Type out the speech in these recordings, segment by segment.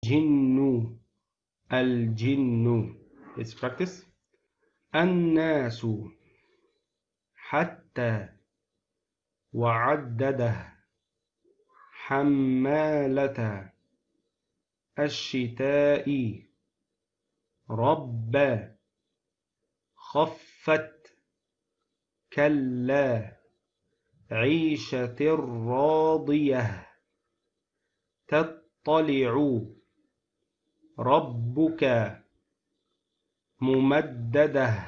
الجن. Let's practice. الناس حتى وعدده حمالة الشتاء رب خفت كلا عيشة راضية تطلع ربك ممدده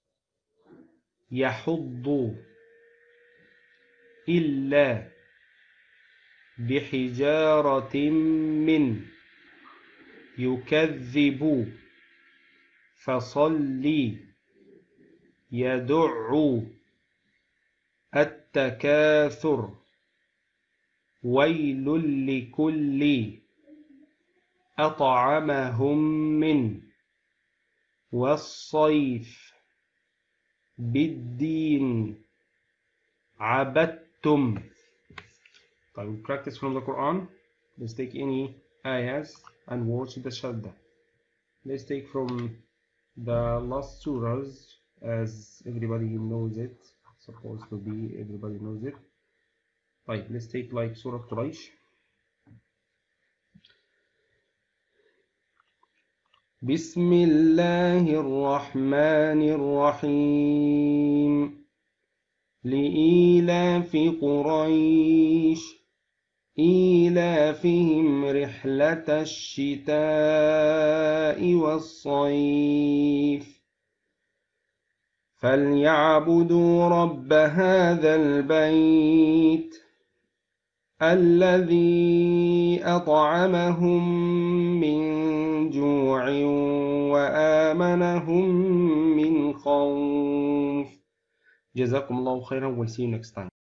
يحض إلا بحجارة من يكذب فصلي يدع التكاثر ويل لكل أطعمهم من والصيف بالدين عبدتم. طيب, we practice from the Quran. Let's take any ayahs and watch the shadda. Let's take from the last surahs, as everybody knows it. Supposed to be everybody knows it. طيب, let's take like Surah Quraysh. بسم الله الرحمن الرحيم. لإيلاف قريش إيلافهم رحلة الشتاء والصيف فليعبدوا رب هذا البيت الذي أطعمهم من جوع وآمنهم من خوف. جزاكم الله خيرا. We'll see you next time.